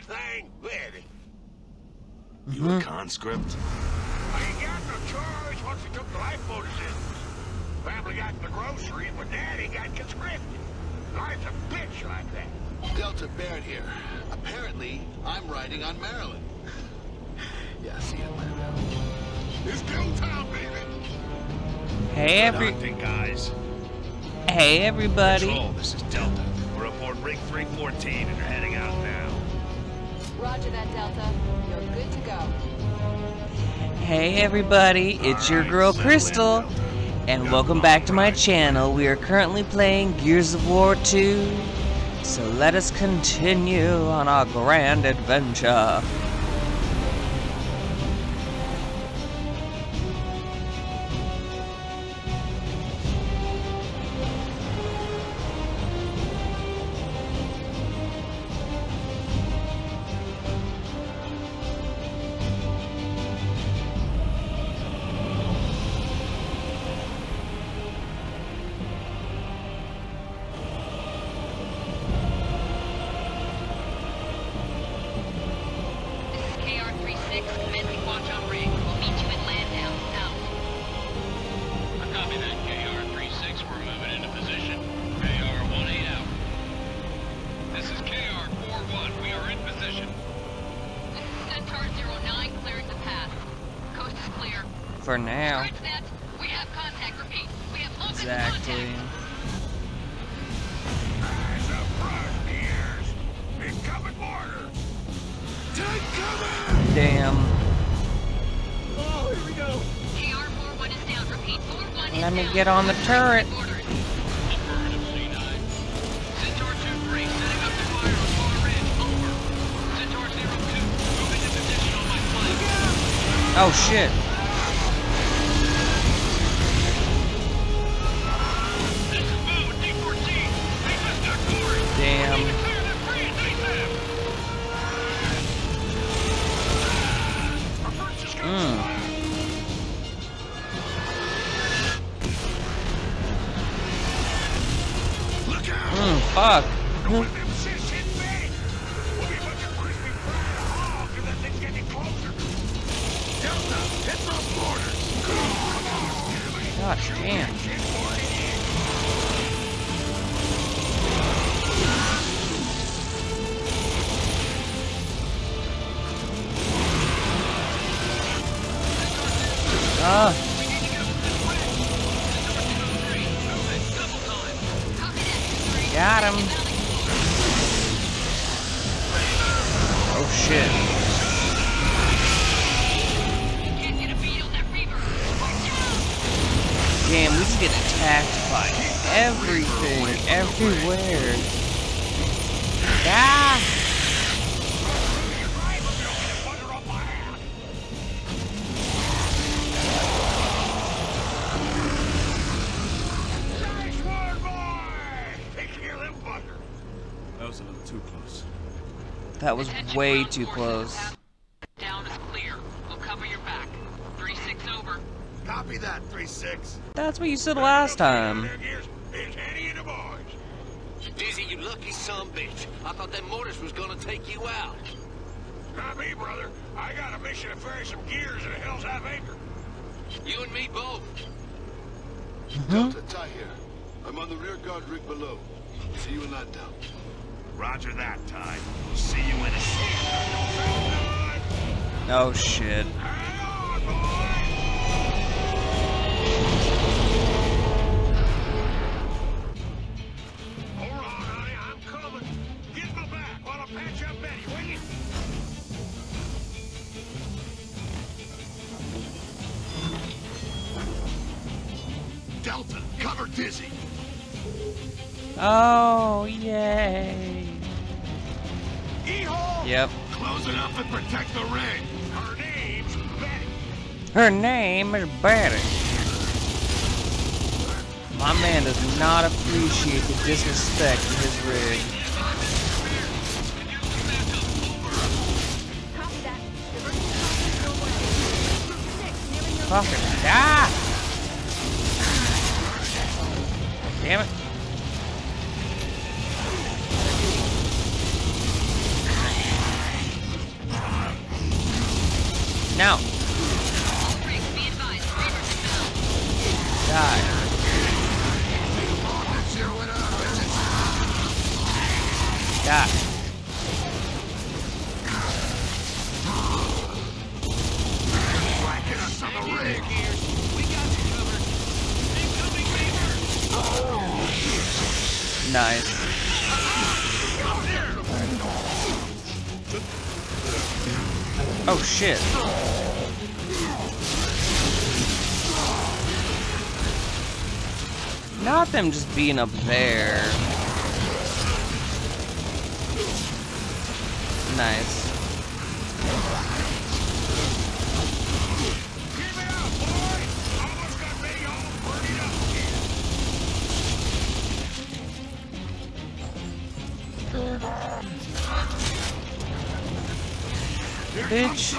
thing Betty. You a conscript? I ain't got no choice once he took the lifeboat assistance. Family got the grocery, but Daddy got conscripted. Life's a bitch like that. Delta Baird here. Apparently, I'm riding on Maryland. Yeah, see you in Maryland. It's go time, baby. Guys. Hey everybody. Control, this is Delta. We're aboard Rig 314 and are heading out now. Roger that, Delta. You're good to go. Hey everybody, it's your girl Crystal, and welcome back to my channel. We are currently playing Gears of War 2, so let us continue on our grand adventure. Commencing watch on rig. We'll meet you in Landau. Out. I copy that, KR-36. We're moving into position. KR-18 out. This is KR-41. We are in position. This is Centaur 09 clearing the path. Coast is clear. For now. Right, set. We have contact. Repeat. We have local Exactly. contact. Eyes up front, ears. Incoming mortar. Take cover! Damn. Oh, here we go. KR-41 is down. Repeat. 41 is Let me down. get on the turret. Affirmative, C9. Centaur 2-3, setting up the fire on far ridge. Over. Centaur 02, moving to position on my flank. Oh shit. This is Boo at D14. Make us not glory. Damn. We need to clear that bridge ASAP. Our first is coming. Look out! Fuck. One of them shits hit me! We'll be a bunch of crispy fried hog if that thing's getting closer. Delta, hit those mortars! God damn. Shit, boy. Ah. Got him. Oh shit. Can't get a beat on that Reaver. Damn, we just get attacked by everything, everywhere. Ah! Nice one, boy! Take care of them buggers. That was a little too close. That was Attention way ground too forces. close. Down is clear. We'll cover your back. 3-6 over. Copy that, 3-6. That's what you said last time. It's Eddie and the boys. Dizzy, you lucky sumbitch. I thought that mortars was gonna take you out. Not me, brother. I got a mission to ferry some gears in a Hell's Half Acre. You and me both. Delta, Ty here. I'm on the rear guard rig below. See you in that down. Roger that, Ty. We'll see you in a Oh shit. Hang on, boy! Hold on, honey. I'm coming. Get my back while I patch up Betty, will you? Delta, cover Dizzy. Oh, yay. E-hole! Yep. Close it up and protect the rig. Her name's Betty. Her name is Betty. My man does not appreciate the disrespect in his rig. Copy that. Diverting traffic your way. 6, nearing your Fucking die! Damn it. Die. Die. Nice. Oh shit. Not them just being up there. Nice. Bitch.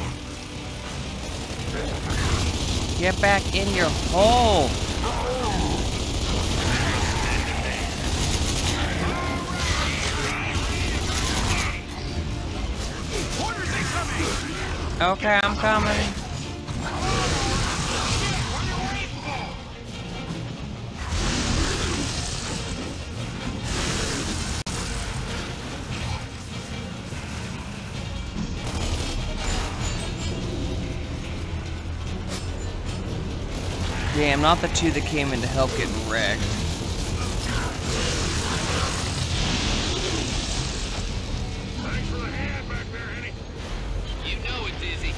Get back in your hole. Okay, I'm coming. Damn, not the two that came in to help getting wrecked. Thanks for the hand back there, Henny. You know it's easy.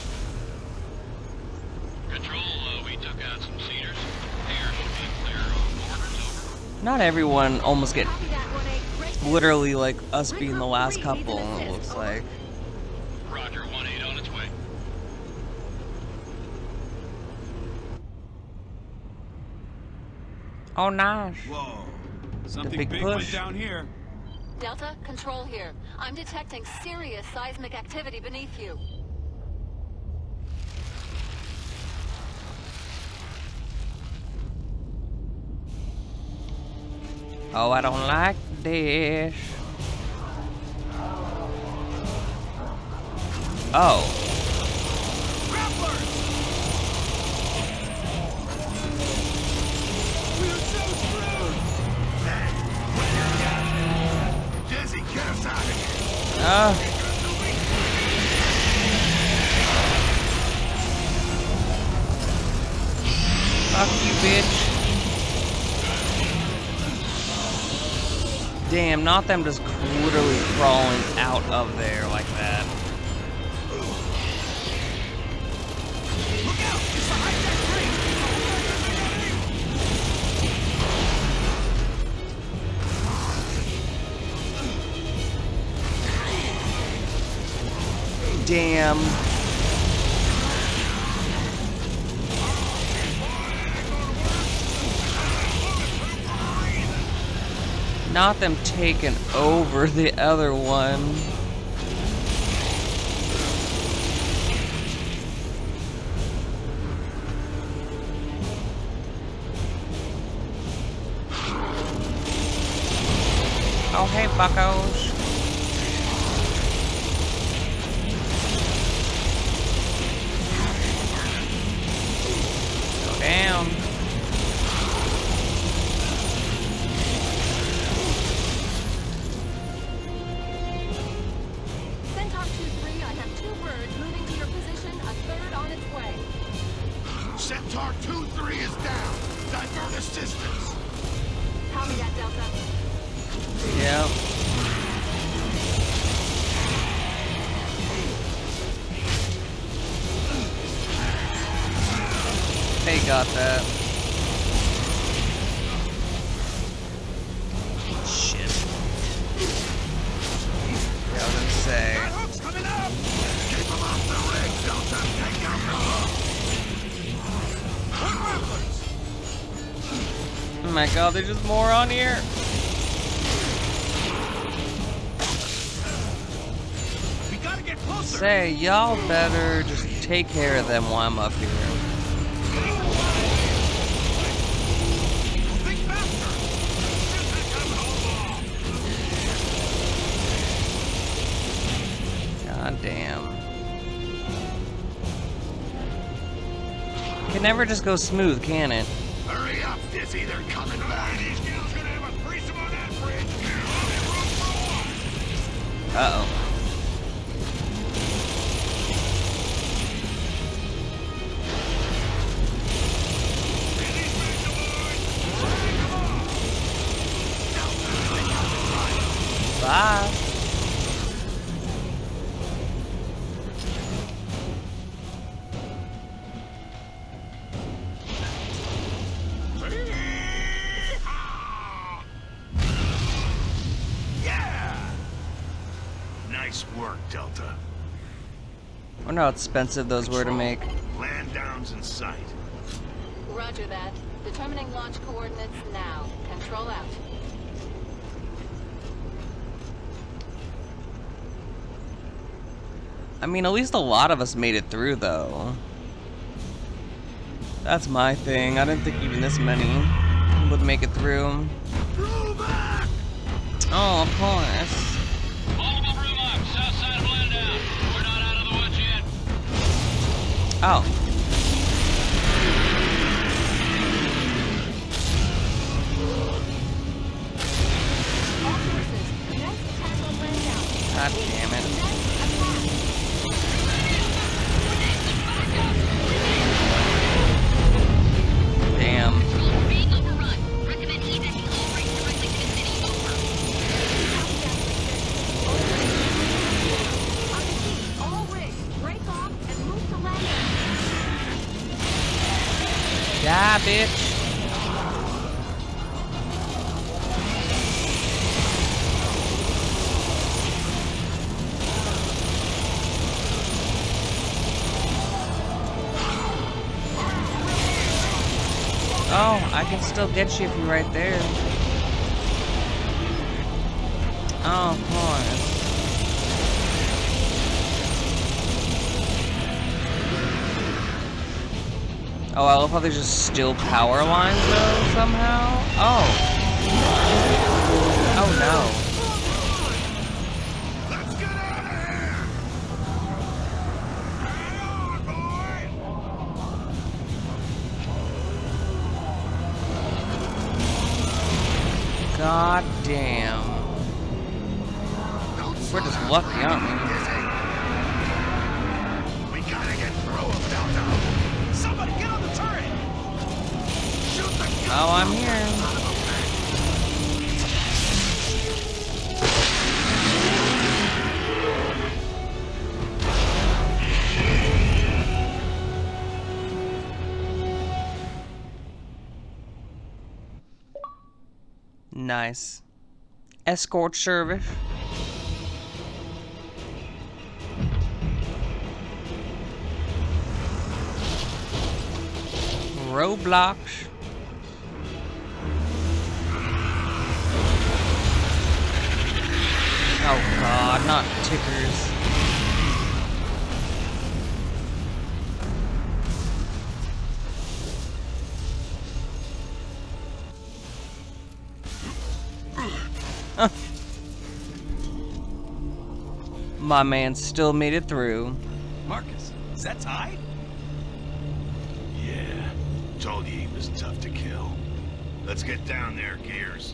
Control, we took out some cedars. Air should be clear. Orders over. Not everyone almost get literally like us being the last couple, it looks like. Roger, 1-8 on its way. Oh, nice. Whoa. Something big big push. went down here. Delta, control here. I'm detecting serious seismic activity beneath you. Oh, I don't like this. Oh. Dizzy, get us out of here. Fuck you, bitch. Damn, not them just literally crawling out of there like that. Look out! It's the hijack train! Damn. Not them taking over the other one. Oh, hey, buckos. Go down. Centaur 2-3, I have 2 birds moving to your position, a third on its way. Centaur 2-3 is down. Divert assistance. Copy that, Delta. Yep. They got that. Shit. Yeah, I was gonna say. That hook's coming up. Keep him off the rig, Delta. Take out the hook. Oh my god, there's just more on here. We gotta get closer! Say, y'all better just take care of them while I'm up here. Think faster! God damn. Can never just go smooth, can it? Hurry up, Dizzy, they're coming back. These gals gonna have a threesome on that bridge. Uh-oh. Bye. Yeah! Nice work, Delta. I wonder how expensive those were to make. Land downs in sight. Roger that. Determining launch coordinates now. Control out. I mean, at least a lot of us made it through, though. That's my thing. I didn't think even this many would make it through. Oh, of course. Multiple room up, south side of Landau. We're not out of the woods yet. Oh. All forces, commence attack on Landau. God damn it. Damn. Being overrun. Recommend evacuating all rigs directly to the city. Over. I repeat, all rigs, break off and move to Landau. Die, bitch. Oh, I can still get you if you're right there. Oh, of course. Oh, I love how there's just still power lines though, somehow. Oh. Oh no. Let's get out of here! Hang on, boys! God damn. We're just lucky, aren't we? We gotta get through him, Delta! Somebody get on the turret! Shoot the Oh, I'm here. Nice. Escort service. Roblox. Oh god, not tickers. My man still made it through. Marcus, is that Ty? Yeah, told you he was tough to kill. Let's get down there, Gears.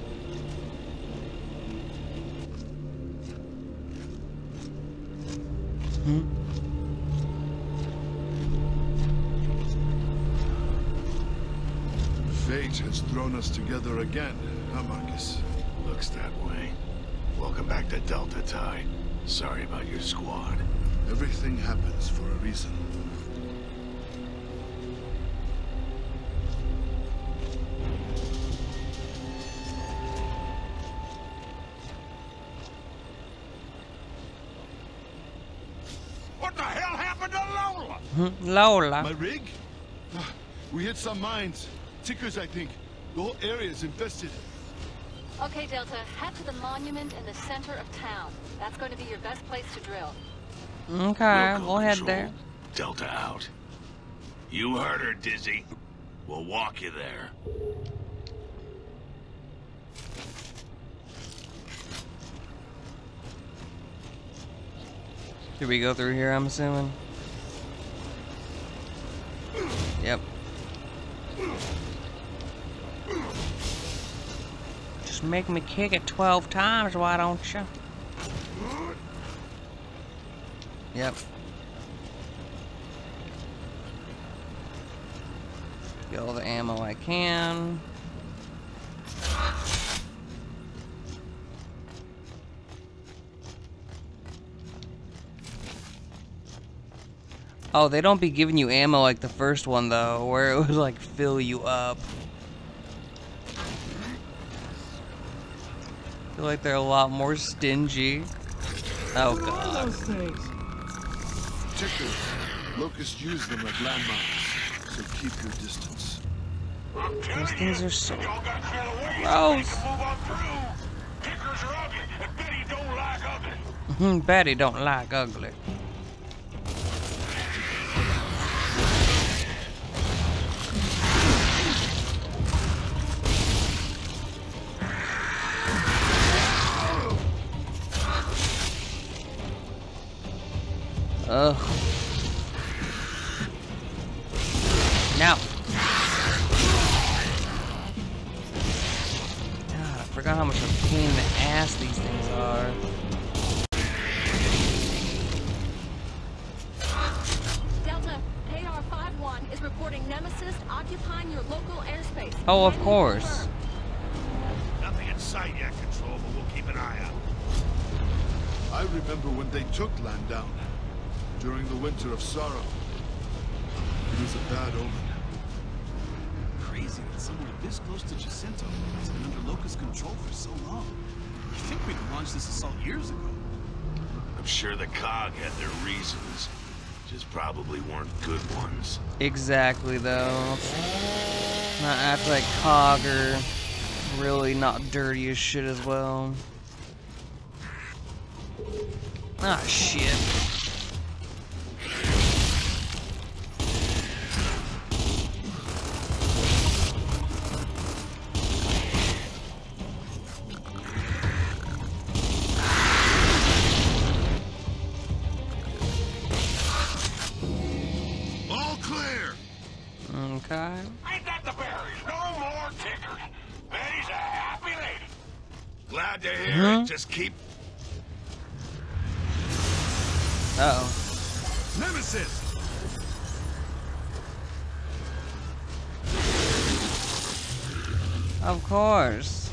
Fate has thrown us together again, huh, Marcus? Looks that way. Welcome back to Delta, Ty. Sorry about your squad. Everything happens for a reason. What the hell happened to Lola? Lola. My rig? We hit some mines. Tickers, I think. The whole area is infested. Okay, Delta, head to the monument in the center of town. That's going to be your best place to drill. Okay, Local we'll head control. there. Delta out. You heard her, Dizzy. We'll walk you there. Did we go through here, I'm assuming? Yep. Just make me kick it 12 times, why don't you? Yep. Get all the ammo I can. Oh, they don't be giving you ammo like the first one though, where it would like fill you up. I feel like they're a lot more stingy. Oh god. Tickers. Locusts use them like landmines, so keep your distance. Those things are so Y'all got clear the way so we gross. can move on through. Tickers are ugly, and Betty don't like ugly. Betty don't like ugly. Ugh. Now. God, I forgot how much of a pain in the ass these things are. Delta, AR-51 is reporting Nemesis occupying your local airspace. Oh, of Can you course. confirm? Nothing in sight yet, Control, but we'll keep an eye out. I remember when they took land down, during the Winter of Sorrow. It was a bad omen. Crazy that somewhere this close to Jacinto has been under Locust control for so long. I think we'd launched this assault years ago. I'm sure the COG had their reasons. Just probably weren't good ones. Exactly, though. Not act like COG are really not dirty as shit as well. Ah, shit. All clear! Okay. Ain't that the berries? No more tickers. Betty's a happy lady. Glad to hear it. Just keep... Uh-oh. Nemesis! Of course.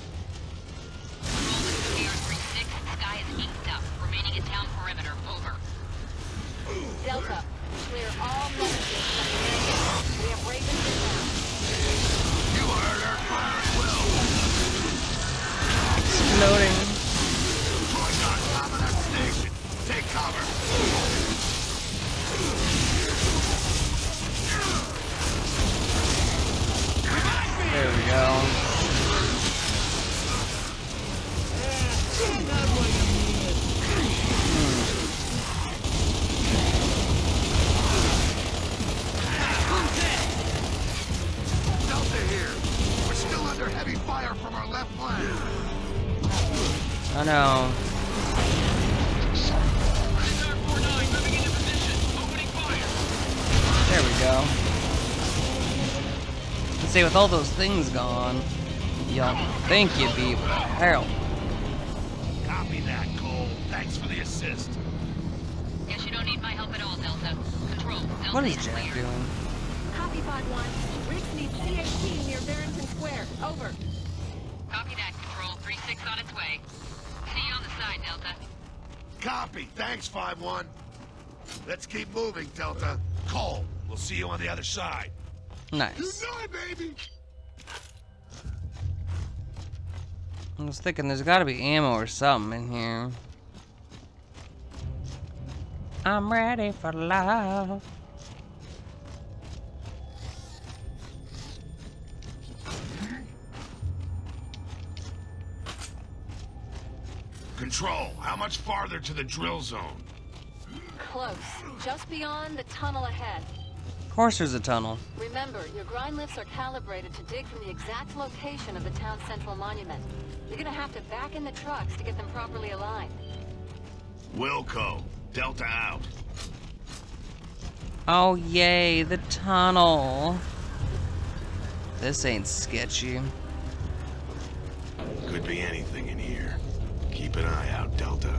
AR-36, sky is inked up. Remaining in town perimeter. Over. Delta, clear all Nemesis from the area. We have Ravens in town. You heard her fire as well. Exploding. Push on top of that station. Take cover. There we go. Delta here. We're still under heavy fire from our left flank. I know. SR-49 moving into position. Opening fire. There we go. Let's see, with all those things gone, you'll think you'd be able to help. Copy that, Cole. Thanks for the assist. Guess you don't need my help at all, Delta. Control. Delta What is is Jack clear. doing? Copy 5-1. Riggs needs C-18 near Barrington Square. Over. Copy that, Control. 3-6 on its way. See you on the side, Delta. Copy. Thanks, 5-1. Let's keep moving, Delta. Cole, we'll see you on the other side. Nice. know it, baby. I was thinking there's gotta be ammo or something in here. I'm ready for love. Control, how much farther to the drill zone? Close. Just beyond the tunnel ahead. Of course there's a tunnel. Remember, your grind lifts are calibrated to dig from the exact location of the town's central monument. You're gonna have to back in the trucks to get them properly aligned. Wilco, Delta out. Oh yay, the tunnel. This ain't sketchy. Could be anything in here. Keep an eye out, Delta.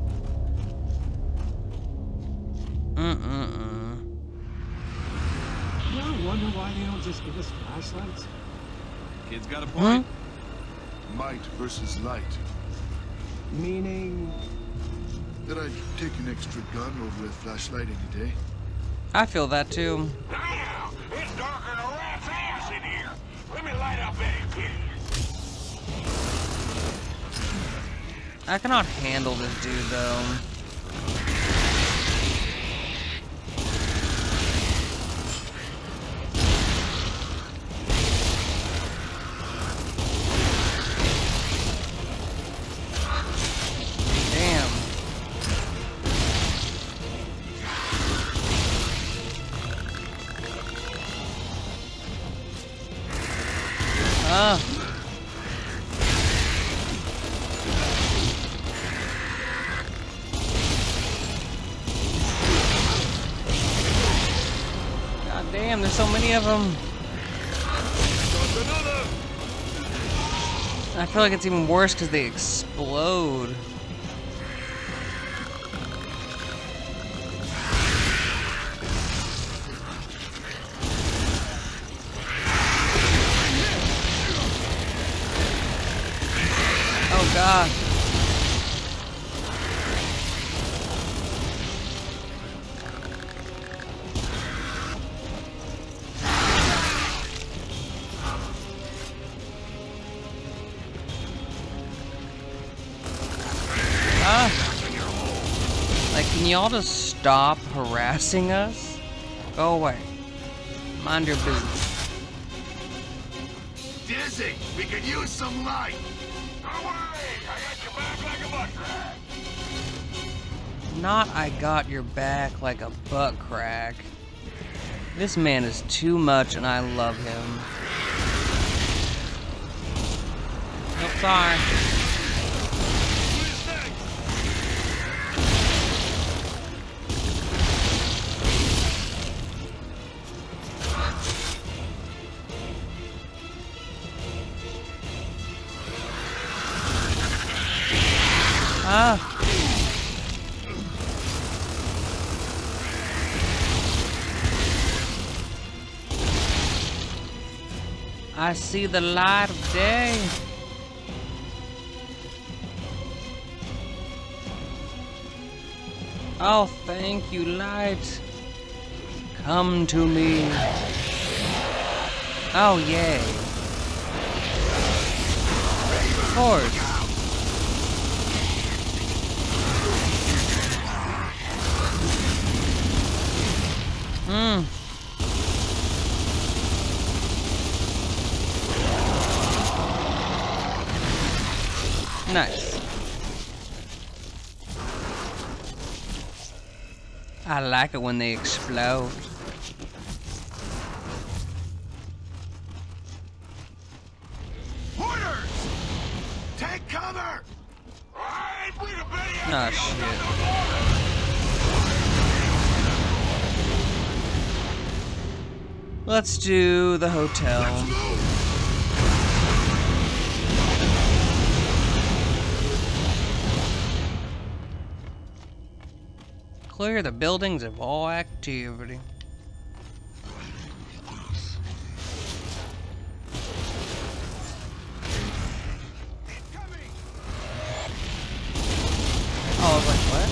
You ever wonder why they don't just give us flashlights? Kid's got a point. Might versus light. Meaning... That I'd take an extra gun over a flashlight any day. I feel that too. Now, it's darker than a rat's ass in here. Let me light up Eddie Kitty. I cannot handle this dude though. Damn. God damn, there's so many of them. I feel like it's even worse because they explode. Oh god. Like, can y'all just stop harassing us? Go away. Mind your business. Dizzy, we could use some light. Don't worry, I got your back like a butt crack. Not I got your back like a butt crack. This man is too much and I love him. Nope, sorry. I see the light of day. Oh, thank you, light. Come to me. Oh, yay. Of course. Nice. I like it when they explode. Orders! Take cover! Oh shit. Let's do the hotel. Let's move! Clear the buildings of all activity. Oh, I was like, what?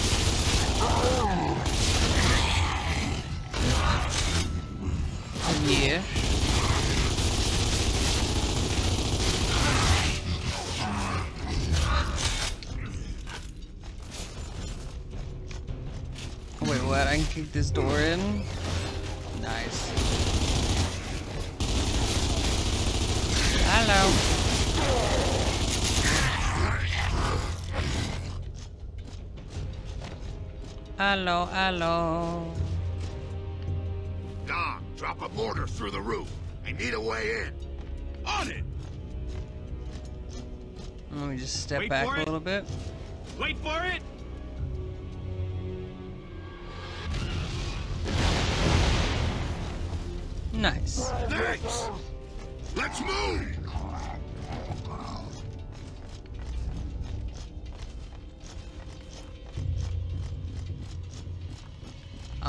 Yeah. Wait, what? I can kick this door in? Nice. Hello. Hello, hello. Dom, drop a mortar through the roof. I need a way in. On it! Let me just step Wait back for a it. little bit. Wait for it! Nice. Thanks! Let's move!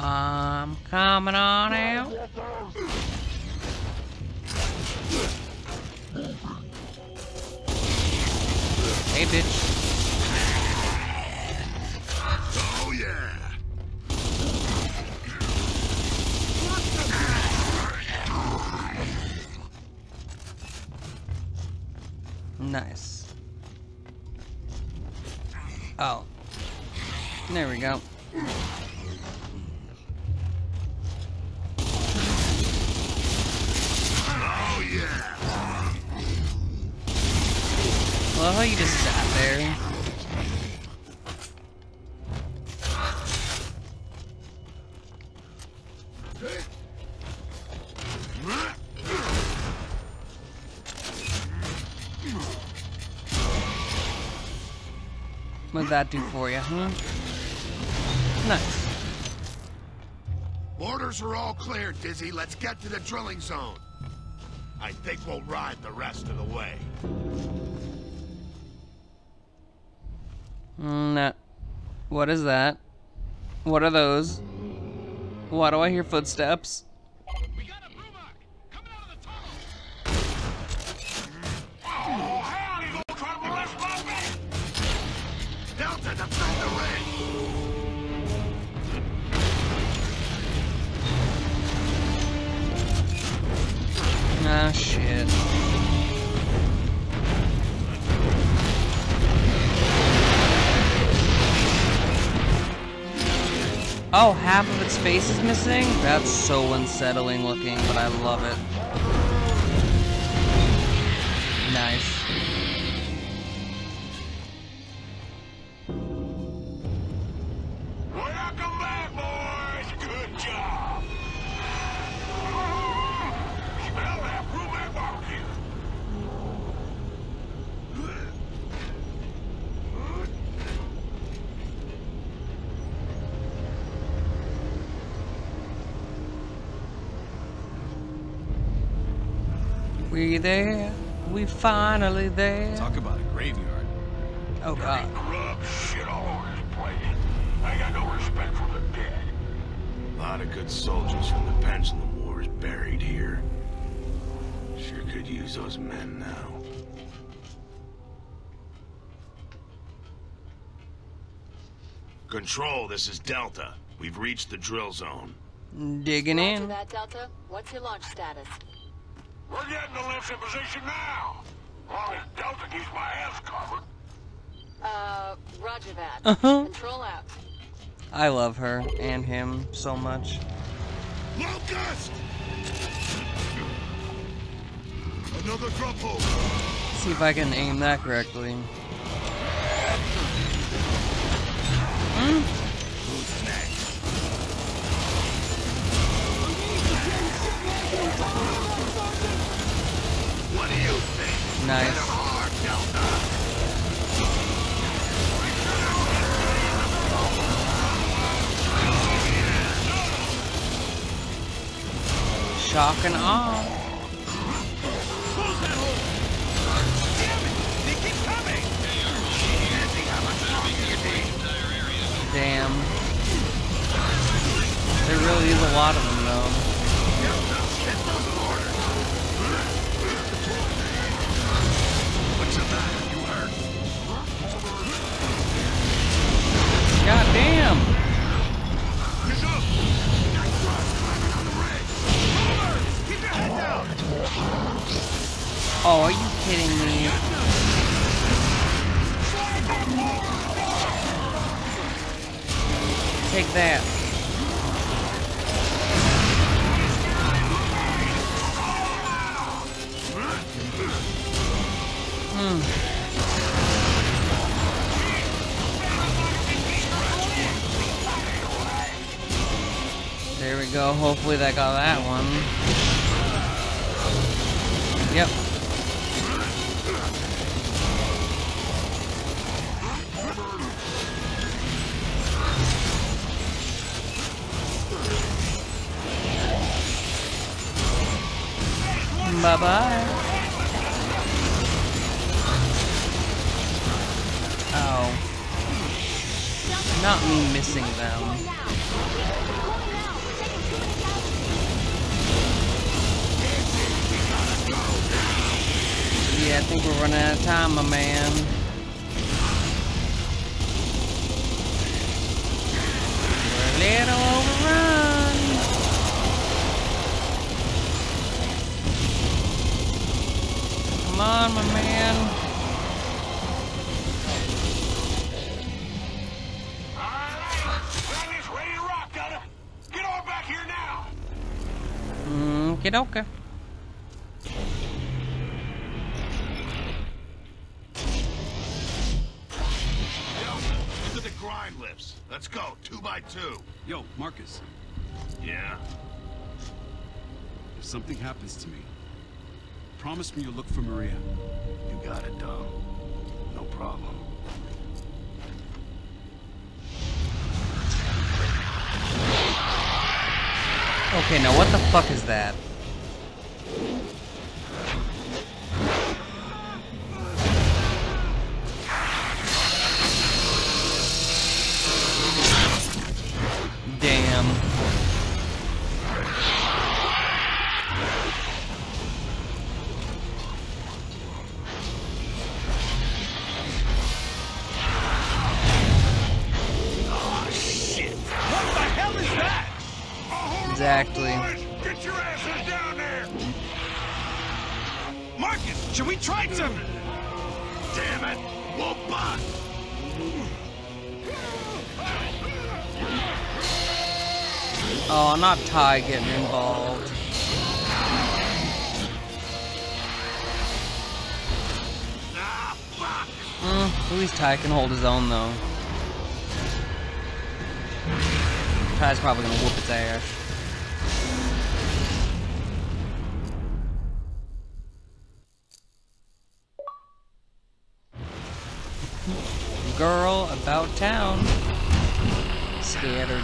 I'm coming on out. Hey, bitch. Oh, yeah. Nice. Oh. There we go. Oh, yeah. Well, how you just sat there. What'd that do for you, huh? Nice. Orders are all clear, Dizzy. Let's get to the drilling zone. I think we'll ride the rest of the way. No. What is that? What are those? Why do I hear footsteps? We got a Brumark coming out of the tunnel. Oh, hell, you gonna try to molest my man? Delta, defend the ring! Ah, shit. Oh, half of its face is missing? That's so unsettling looking, but I love it. Nice. Welcome back, boys. Good job. Smell that Brumark barbecue. We there? We finally there? Talk about a graveyard. Oh god. Grub shit all over this place. I got no respect for the dead. A lot of good soldiers from the Pendulum Wars buried here. Sure could use those men now. Control, this is Delta. We've reached the drill zone. Digging Roger in. that, Delta. What's your launch status? We're getting the lifts in position now. Long as Delta keeps my ass covered. Roger that. Uh-huh. Control out. I love her and him so much. Locust! Another drop hole. See if I can aim that correctly. Who's next? What do you think? Nice. Hard, Delta. Shock and awe. Close that hole! Damn it! They keep coming! Damn. There really is a lot of them though. What's the matter? You hurt? God damn. Keep your head down! Oh, are you kidding me? Take that. There we go. Hopefully that got that one. Yep. Bye-bye. Oh. Not me missing them. Yeah, I think we're running out of time, my man. We're a little overrun. Come on, my man. That is ready to rock, Delta. Get on back here now. Get okay. Into the grind lifts. Let's go, 2 by 2. Yo, Marcus, Yeah? if something happens to me, promise me you'll look for Maria. You got it, Dom. No problem. Okay, now what the fuck is that? Damn. Exactly. Boys, get your asses down there. Marcus, should we try something? Damn it! Whoop-a! Oh, not Ty getting involved. Ah, fuck! At least Ty can hold his own, though. Ty's probably gonna whoop its ass. Girl about town. Scattered.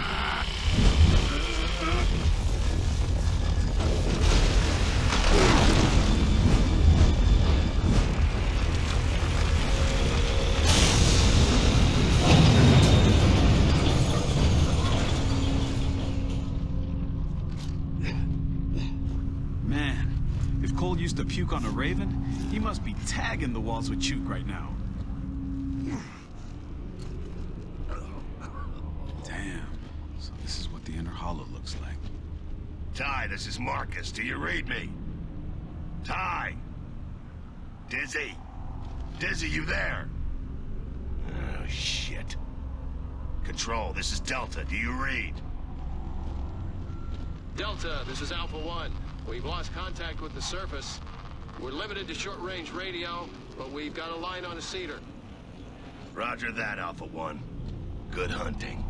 Man, if Cole used to puke on a Raven, he must be tagging the walls with Chuke right now. Damn. So this is what the inner hollow looks like. Ty, this is Marcus. Do you read me? Ty! Dizzy? Dizzy, you there? Oh, shit. Control, this is Delta. Do you read? Delta, this is Alpha 1. We've lost contact with the surface. We're limited to short-range radio, but we've got a line on a cedar. Roger that, Alpha 1. Good hunting.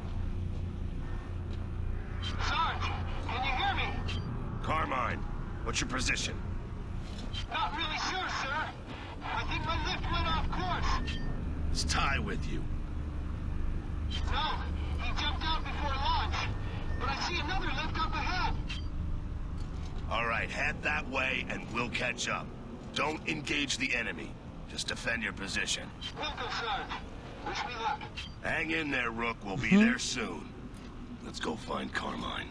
Sarge, can you hear me? Carmine, what's your position? Not really sure, sir. I think my lift went off course. Is Ty with you? No, he jumped out before launch. But I see another lift up ahead. All right, head that way and we'll catch up. Don't engage the enemy. Just defend your position. Will do, Sarge. Wish me luck. Hang in there, Rook. We'll be there soon. Let's go find Carmine.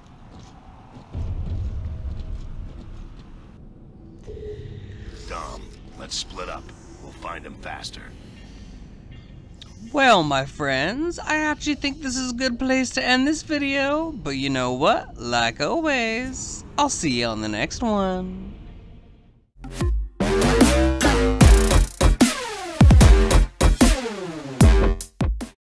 Dom, let's split up. We'll find him faster. Well, my friends, I actually think this is a good place to end this video, but you know what? Like always, I'll see you on the next one.